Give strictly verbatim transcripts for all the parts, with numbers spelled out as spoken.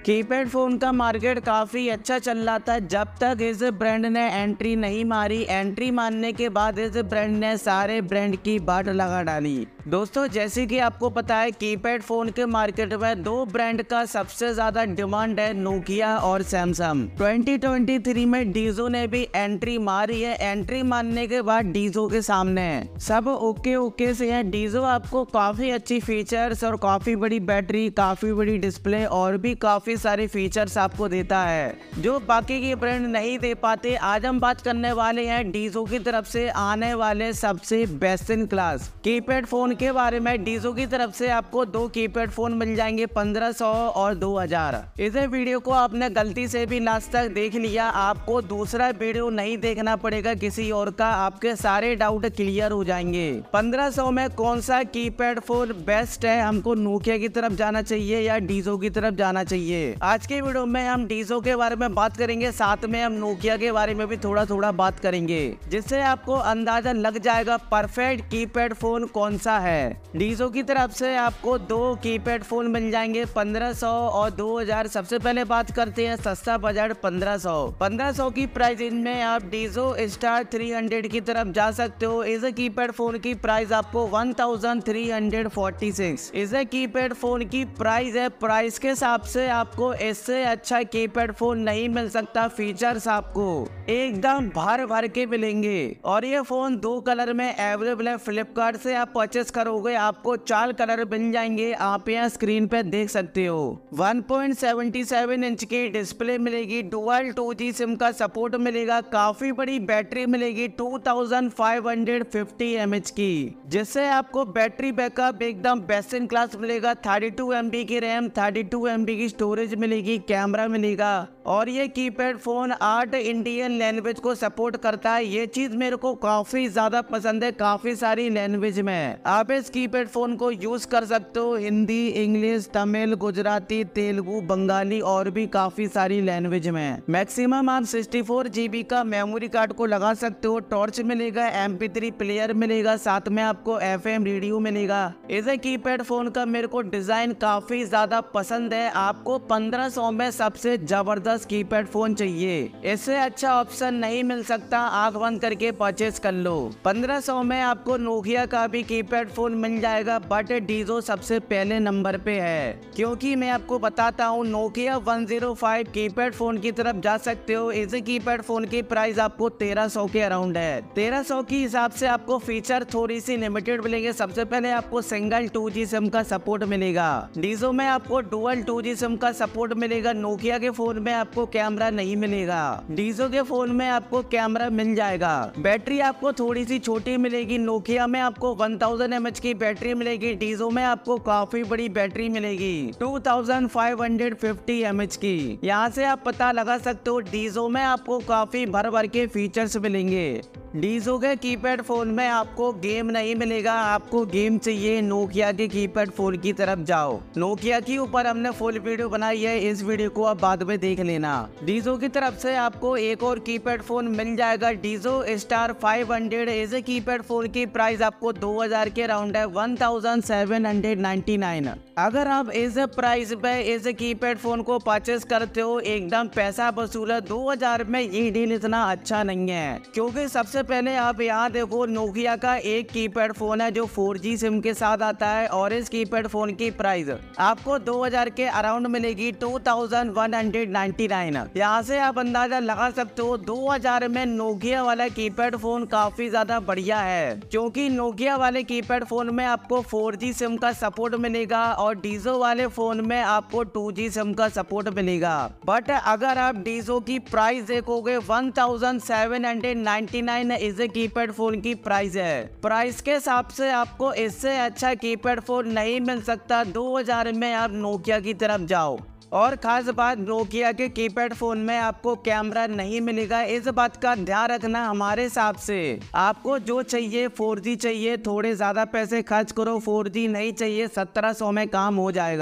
Keypad phone का market काफ़ी अच्छा चल रहा था जब तक इस ब्रांड ने एंट्री नहीं मारी। एंट्री मारने के बाद इस ब्रांड ने सारे ब्रांड की बाट लगा डाली। दोस्तों, जैसे कि आपको पता है कीपैड फ़ोन के मार्केट में दो ब्रांड का सबसे ज़्यादा डिमांड है, नोकिया और सैमसंग। ट्वेंटी ट्वेंटी थ्री में डीजो ने भी एंट्री मारी है। एंट्री मारने के बाद डीजो के सामने है सब ओके ओके से है। डीजो आपको काफ़ी अच्छी फीचर्स और काफ़ी बड़ी बैटरी, काफ़ी बड़ी डिस्प्ले और भी काफ़ी सारे फीचर्स आपको देता है जो बाकी के ब्रांड नहीं दे पाते। आज हम बात करने वाले हैं डीजो की तरफ से आने वाले सबसे best in class keypad phone के बारे में। डीजो की तरफ से आपको दो कीपैड फोन मिल जाएंगे पंद्रह सौ और दो हज़ार। इस वीडियो को आपने गलती से भी लास्ट तक देख लिया, आपको दूसरा वीडियो नहीं देखना पड़ेगा किसी और का, आपके सारे डाउट क्लियर हो जाएंगे। पंद्रह सौ में कौन सा कीपैड फोन बेस्ट है, हमको नोकिया की तरफ जाना चाहिए या डीजो की तरफ जाना चाहिए। आज के वीडियो में हम डीजो के बारे में बात करेंगे, साथ में हम नोकिया के बारे में भी थोड़ा थोड़ा बात करेंगे, जिससे आपको अंदाजा लग जाएगा परफेक्ट कीपैड फोन कौन सा है। डीजो की तरफ से आपको दो कीपैड फोन मिल जाएंगे पंद्रह सौ और दो हज़ार। सबसे पहले बात करते हैं सस्ता बजट पंद्रह सौ। पंद्रह सौ की प्राइस में आप डीजो स्टार तीन सौ की तरफ जा सकते हो। इस कीपैड फोन की प्राइस आपको one thousand three hundred forty six. इस कीपैड फोन की प्राइस है। प्राइस के हिसाब से आपको इससे अच्छा कीपैड फोन नहीं मिल सकता। फीचर्स आपको एकदम भर भर के मिलेंगे और ये फोन दो कलर में अवेलेबल है। फ्लिपकार्ट से आप परचेस करोगे आपको चार कलर मिल जाएंगे, आप यहाँ स्क्रीन पे देख सकते हो। One point seven seven inch की डिस्प्ले मिलेगी, डुअल टू जी सिम का सपोर्ट मिलेगा, काफी बड़ी बैटरी मिलेगी two thousand five hundred fifty M H की, जिससे आपको बैटरी बैकअप एकदम बेस्ट इन क्लास मिलेगा। थर्टी टू एम बी की RAM, thirty two M B की स्टोरेज मिलेगी, कैमरा मिलेगा और ये कीपैड फोन आठ इंडियन लैंग्वेज को सपोर्ट करता है। ये चीज मेरे को काफी ज्यादा पसंद है। काफी सारी लैंग्वेज में आप इस कीपैड फोन को यूज कर सकते हो, हिंदी, इंग्लिश, तमिल, गुजराती, तेलुगु, बंगाली और भी काफी सारी लैंग्वेज में। मैक्सिमम आप सिक्सटी फोर जीबी का मेमोरी कार्ड को लगा सकते हो। टॉर्च मिलेगा, एम पी थ्री प्लेयर मिलेगा, साथ में आपको एफ एम रेडियो मिलेगा। इस कीपैड फोन का मेरे को डिजाइन काफी ज्यादा पसंद है। आपको पंद्रह सौ में सबसे जबरदस्त कीपैड फोन चाहिए, इससे अच्छा ऑप्शन नहीं मिल सकता। आंख बंद करके परचेस कर लो। पंद्रह सौ में आपको नोकिया का भी कीपैड फोन मिल जाएगा, बट डीजो सबसे पहले नंबर पे है, क्योंकि मैं आपको बताता हूँ Nokia one zero five keypad phone की तरफ जा सकते हो। इस कीपैड फोन की प्राइस आपको तेरह सौ के अराउंड है। तेरह सौ की हिसाब से आपको फीचर थोड़ी सी लिमिटेड मिलेंगे। सबसे पहले आपको सिंगल टू जी सिम का सपोर्ट मिलेगा। डीजो में आपको डुअल टू जी सिम का सपोर्ट मिलेगा। नोकिया के फोन में आपको कैमरा नहीं मिलेगा, डीजो के फोन में आपको कैमरा मिल जाएगा। बैटरी आपको थोड़ी सी छोटी मिलेगी। नोकिया में आपको वन थाउजेंड एम एच की बैटरी मिलेगी, डीजो में आपको काफी बड़ी बैटरी मिलेगी two thousand five hundred fifty M H की। यहाँ से आप पता लगा सकते हो डीजो में आपको काफी भर भर के फीचर्स मिलेंगे। डीजो के कीपैड फोन में आपको गेम नहीं मिलेगा। आपको गेम चाहिए, नोकिया के कीपैड फोन की तरफ जाओ। नोकिया के ऊपर हमने फुल वीडियो बनाई है, इस वीडियो को आप बाद में देख लेना। डीजो की तरफ से आपको एक और कीपैड फोन मिल जाएगा, डीजो स्टार फाइव हंड्रेड। इस कीपैड फोन की प्राइस आपको दो हज़ार के अराउंड है, one thousand seven hundred ninety nine. अगर आप इस प्राइस पे इस कीपैड फोन को परचेस करते हो एकदम पैसा वसूल है। दो हज़ार में ये डील इतना अच्छा नहीं है, क्योंकि सबसे पहले आप यहाँ देखो नोकिया का एक कीपैड फोन है जो फोर जी सिम के साथ आता है और इस कीपैड फोन की प्राइस आपको दो हज़ार के अराउंड मिलेगी, two thousand one hundred ninety nine. यहाँ से आप अंदाजा लगा सकते हो दो हज़ार में नोकिया वाला कीपैड फोन काफी ज्यादा बढ़िया है, क्योंकि नोकिया वाले कीपैड फोन में आपको फोर जी सिम का सपोर्ट मिलेगा और डीजो वाले फोन में आपको टू जी सिम का सपोर्ट मिलेगा। बट अगर आप डीजो की प्राइस देखोगे one thousand seven hundred ninety nine इस कीपैड फोन की प्राइस है। प्राइस के हिसाब से आपको इससे अच्छा कीपैड फोन नहीं मिल सकता। दो हज़ार में आप नोकिया की तरफ जाओ। और खास बात, नोकिया के कीपैड फोन में आपको कैमरा नहीं मिलेगा। इस बात का ध्यान रखना। हमारे हिसाब से आपको जो चाहिए फोर जी चाहिए, थोड़े ज्यादा पैसे खर्च करो। फोर जी नहीं चाहिए, सत्रह सौ में काम हो जाएगा।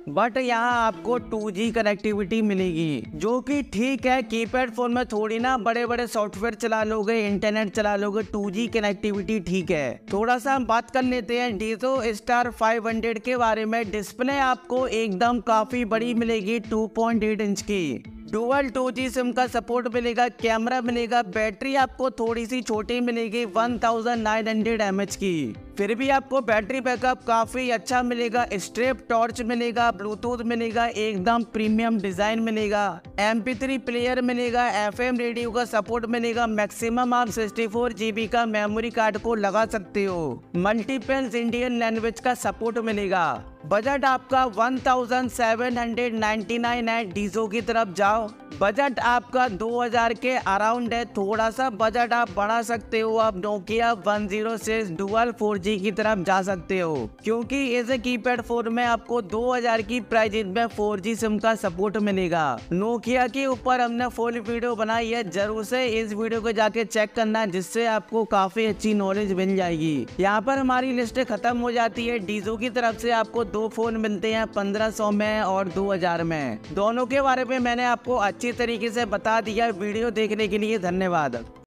बट यहाँ आपको टू जी कनेक्टिविटी मिलेगी, जो कि ठीक है। कीपैड फोन में थोड़ी ना बड़े बड़े सॉफ्टवेयर चला लोगे, इंटरनेट चला लोगे, टू जी कनेक्टिविटी ठीक है। थोड़ा सा हम बात कर लेते हैं डीजो स्टार फाइव हंड्रेड के बारे में। डिस्प्ले आपको एकदम काफी बड़ी मिलेगी, टू पॉइंट एट इंच की। डुअल टू जी सिम का सपोर्ट मिलेगा, कैमरा मिलेगा। बैटरी आपको थोड़ी सी छोटी मिलेगी, one thousand nine hundred M H की। फिर भी आपको बैटरी बैकअप काफी अच्छा मिलेगा। स्ट्रेप टॉर्च मिलेगा, ब्लूटूथ मिलेगा, एकदम प्रीमियम डिजाइन मिलेगा। एम पी थ्री प्लेयर मिलेगा, एफ एम रेडियो का सपोर्ट मिलेगा। मैक्सिमम आप सिक्सटी फोर जी बी का मेमोरी कार्ड को लगा सकते हो। मल्टीपल इंडियन लैंग्वेज का सपोर्ट मिलेगा। बजट आपका one thousand seven hundred ninety nine है। डीजो की तरफ जाओ, बजट आपका दो हज़ार के अराउंड है। थोड़ा सा बजट आप बढ़ा सकते हो, आप Nokia one zero six dual four G की तरफ जा सकते हो, क्योंकि इस कीपैड फोन में आपको दो हज़ार की प्राइस में फोर जी सिम का सपोर्ट मिलेगा। नोकिया के ऊपर हमने फुल वीडियो बनाई है, जरूर से इस वीडियो को जाके चेक करना, जिससे आपको काफी अच्छी नॉलेज मिल जाएगी। यहाँ पर हमारी लिस्ट खत्म हो जाती है। डीजो की तरफ से आपको दो फोन मिलते हैं, पंद्रह सौ में और दो हज़ार में। दोनों के बारे में मैंने आपको अच्छी तरीके से बता दिया। वीडियो देखने के लिए धन्यवाद।